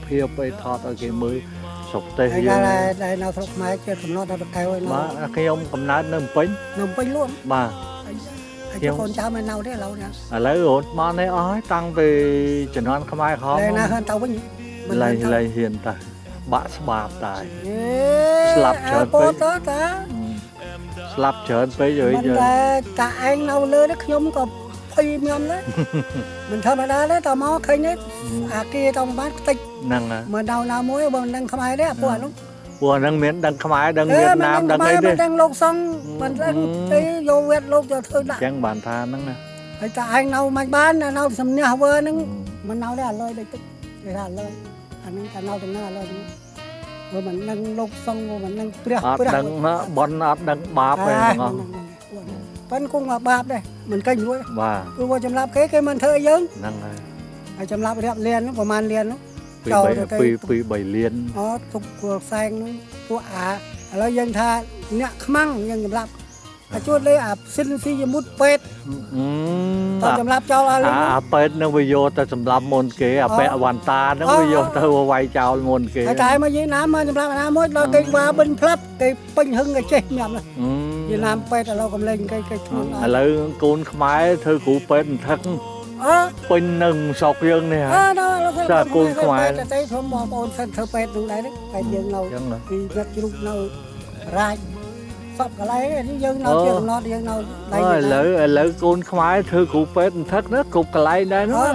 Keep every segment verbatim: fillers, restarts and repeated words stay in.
phiêu bây thọt ở cái mới sọc tê đây là đây nào thuộc máy chưa thầm lo đâu được kêu mà cái ông cầm nát nằm pính nằm pính luôn mà cho con cháu mình nào thế lâu nè à lấy ổn mà này ói tăng về chẩn đoán không ai khó đây là hơn tàu bính lại lại hiện tại bạn bạp tại slap chợt tới slap chợt tới rồi mình là cả anh nào lơ đấy nhom có phi nhom đấy mình thầm đá đấy tao máu khơi đấy à kia trong bát tích năng à mà đầu nào muối bằng đang không ai đấy buồn lắm buồn đang miến đang không ai đang Việt Nam đang ấy đấy đang lột xong mình đang cái vô Việt lột cho thôi đã chẳng bản tha năng nè hay cả anh nào mạnh bán là nào sầm nhà vơ nâng mình nào đấy là lời đấy tích để là lời anh ấy cả nào thì là lời rồi mình đang lột xong rồi mình đang bia bia đang nó bón đang bạp này ngon vẫn cũng là bạp đây mình canh luôn và tôi vào chấm lạp cái cái mình thơi dướng năng này ai chấm lạp đẹp liền nó vào màn liền nó phi phi bảy liền nó thuộc cuộc xanh nó của à là dân tha nhạc măng dân chấm lạp à chút lấy à xin phi mút pet tao chấm lạp cho là à pet nó bây giờ tao chấm lạp môn kế à pet hoàn ta nó bây giờ tao quay chào môn kế cái mà dưới nám mà chấm lạp nam mới là cái qua bên flap cái pin hưng cái chết nhầm này Việt Nam pet làเราcầm lên cái cái thôn à lấy côn khmái thư cụ pet thật pin nâng sọc dương này hả sao côn khmái cái thôn mò ôn phân thơ pet đúng đấy đấy cái dương nào thì vật dụng nào ra sọc cái lấy dương nào chưa nó dương nào đây lỡ lỡ côn khmái thư cụ pet thật nó cục cái lấy đấy nó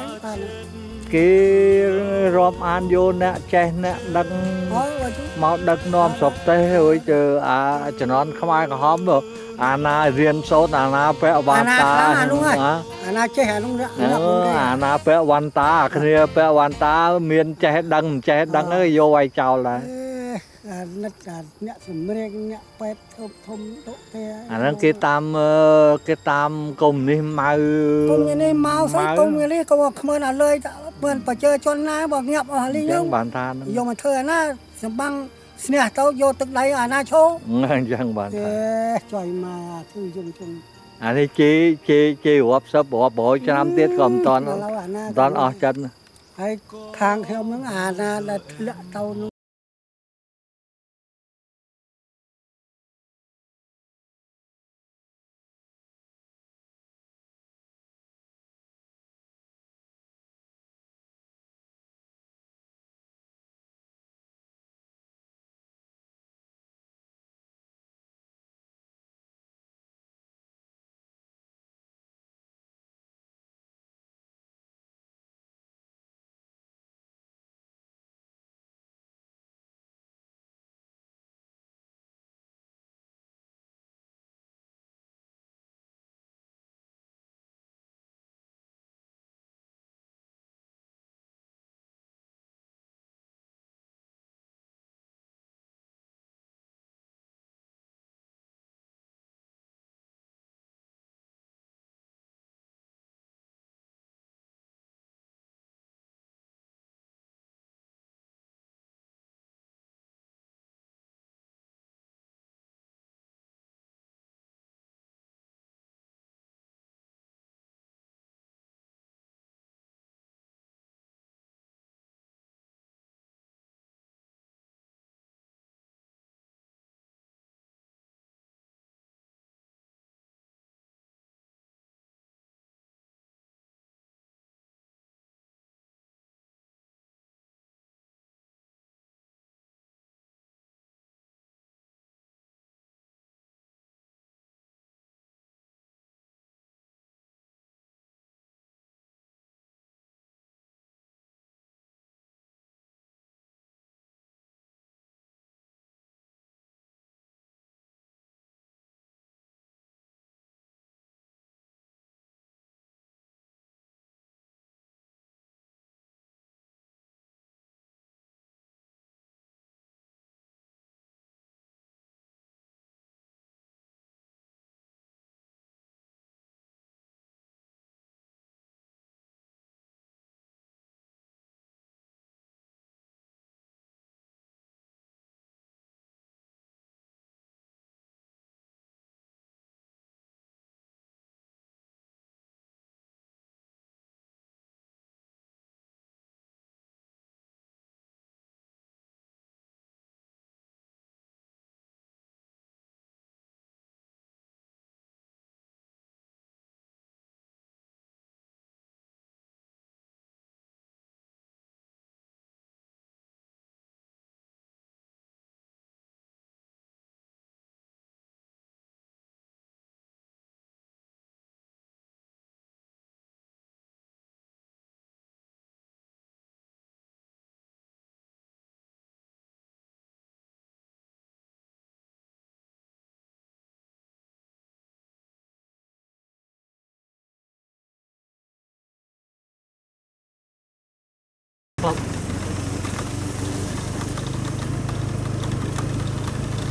cái rom an vô nè che nè đằng máu đằng nom sọc tê rồi chờ à cho nó không ai có hóm rồi à na riêng số à na pe van ta à na che hà luôn đó à na pe van ta cái này pe van ta miền che đằng che đằng nó vô quay chào lại nát nhẹ sầm mê nhẹ pet thôm thôm tốt thế à nó cái tam cái tam cùng đi mau cùng như này mau say cùng như này có không là lời mình phải chơi cho na bỏ nhập ở lý nhung bản than vô mà thưa na sầm băng nè tao vô tức đây à na chô chẳng bản than trời mà thư dùng chung à đây chi chi chi hộp sấp bỏ bỏ cho năm tiết còn toàn toàn ở chân hay khang theo những à na là tao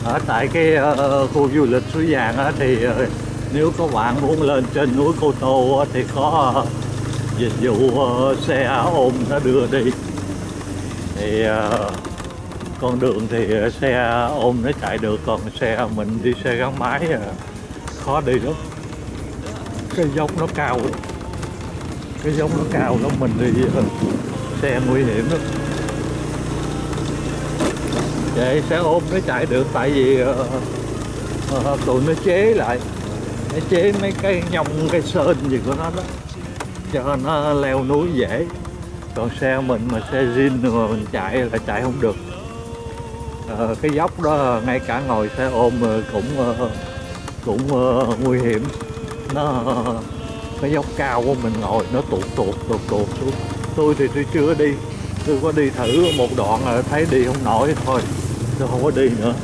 Ở tại cái uh, khu du lịch Suối Vàng á, thì uh, nếu có bạn muốn lên trên núi Cô Tô á, thì có uh, dịch vụ uh, xe ôm nó đưa đi. Thì uh, con đường thì uh, xe ôm nó chạy được, còn xe mình đi xe gắn máy uh, khó đi lắm. Cái dốc nó cao lắm, cái dốc nó cao lắm, mình đi uh, xe nguy hiểm lắm. Vậy xe ôm nó chạy được tại vì uh, uh, tụi nó chế lại, nó chế mấy cái nhông cái sên gì của nó đó cho nó leo núi dễ. Còn xe mình mà xe zin mà mình chạy là chạy không được. Uh, cái dốc đó ngay cả ngồi xe ôm cũng uh, cũng uh, nguy hiểm. Nó uh, cái dốc cao của mình ngồi nó tuột tuột tuột tuột xuống. Tôi thì tôi chưa đi, tôi có đi thử một đoạn là thấy đi không nổi thôi, tôi không có đi nữa.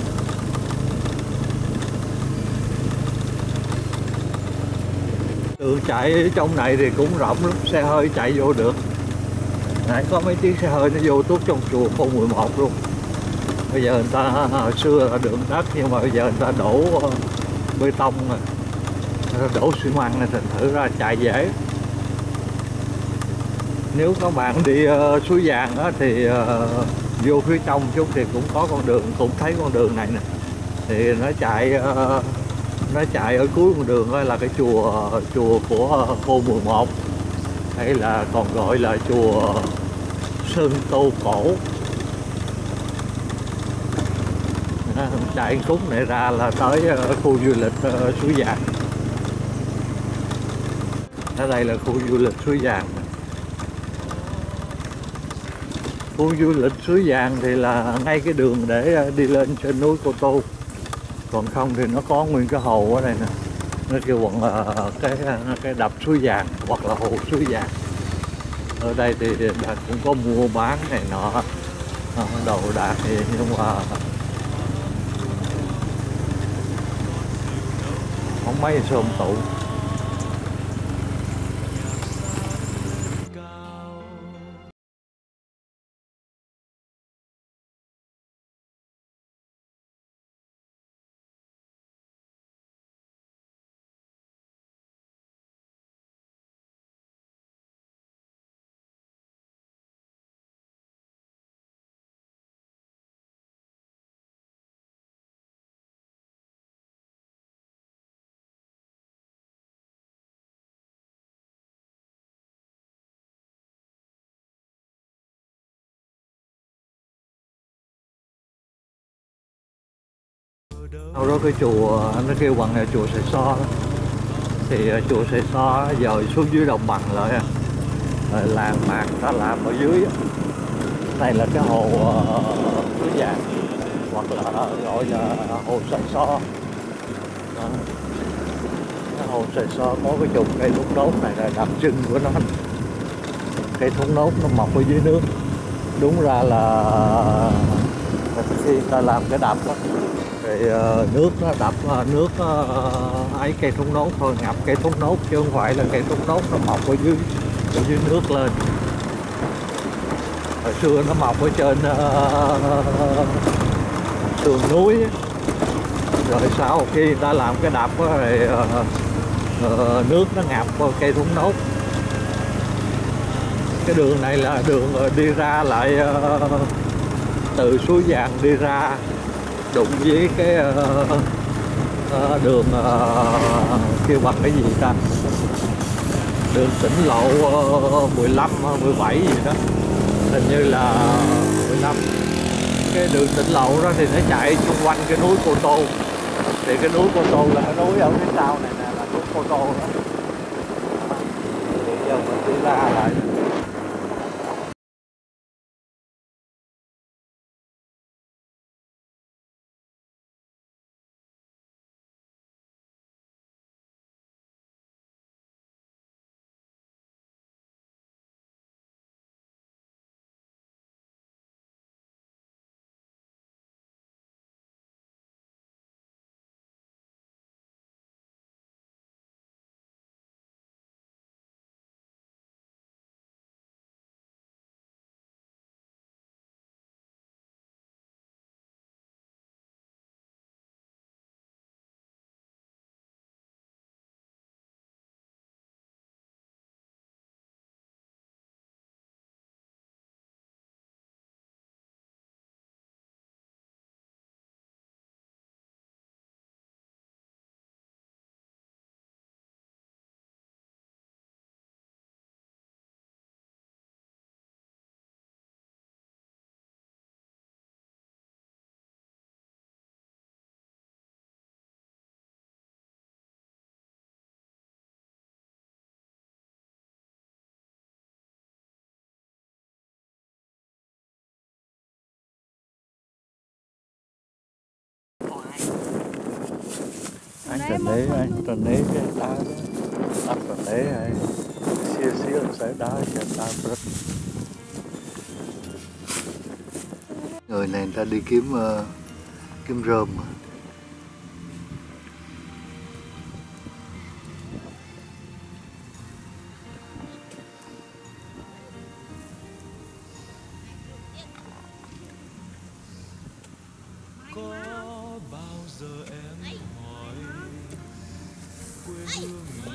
Đường chạy trong này thì cũng rộng lắm, xe hơi chạy vô được. Nãy có mấy chiếc xe hơi nó vô tuốt trong chùa Cô mười một luôn. Bây giờ người ta hồi xưa là đường đất nhưng mà bây giờ người ta đổ bê tông rồi, đổ xi măng này, thành thử ra chạy dễ. Nếu các bạn đi uh, Suối Vàng á, thì uh, vô phía trong chút thì cũng có con đường, cũng thấy con đường này nè. Thì nó chạy uh, nó chạy ở cuối con đường đó là cái chùa chùa của uh, Cô mười một, hay là còn gọi là chùa Sơn Tô Cổ. Đó, chạy khúc này ra là tới uh, khu du lịch uh, Suối Vàng. Ở đây là khu du lịch Suối Vàng. Khu du lịch Suối Vàng thì là ngay cái đường để đi lên trên núi Cô Tô. Còn không thì nó có nguyên cái hồ ở đây nè, nó kêu bằng uh, cái cái đập Suối Vàng hoặc là hồ Suối Vàng. Ở đây thì cũng có mua bán này nọ, đồ đạc thì nhưng mà không mấy xôm tụ. Sau đó cái chùa nó kêu bằng là chùa Sài So đó. Thì chùa Sài So giờ xuống dưới đồng bằng lại à. Rồi làng mạc ta làm ở dưới. Này là cái hồ Suối uh, Vàng hoặc là gọi là hồ Sài So. Đó. Cái hồ Sài So có cái chùm cây thốt nốt này là đặc trưng của nó. Cây thốt nốt nó mọc ở dưới nước. Đúng ra là khi ta làm cái đập đó, thì uh, nước nó đập uh, nước uh, ấy cây thốt nốt thôi, ngập cây thốt nốt chứ không phải là cây thốt nốt nó mọc ở dưới ở dưới nước lên. Hồi xưa nó mọc ở trên uh, sườn núi, rồi sau khi người ta làm cái đập đó, thì uh, uh, nước nó ngập vào cây thốt nốt. Cái đường này là đường đi ra lại uh, từ Suối Vàng đi ra đụng với cái uh, uh, đường uh, kêu bằng cái gì ta, đường tỉnh lộ uh, mười lăm, mười bảy gì đó, hình như là mười lăm. Cái đường tỉnh lộ đó thì nó chạy xung quanh cái núi Cô Tô. Thì cái núi Cô Tô là cái núi ở phía sau này nè, là núi Cô Tô đó. Thì giờ mình đi ra lại anh trần đấy anh trần đấy cái đá đó anh trần đấy này xia xia sẽ đá cho ta rất người này người ta đi kiếm uh, kiếm rơm mà. Có bao giờ em hỏi quê hương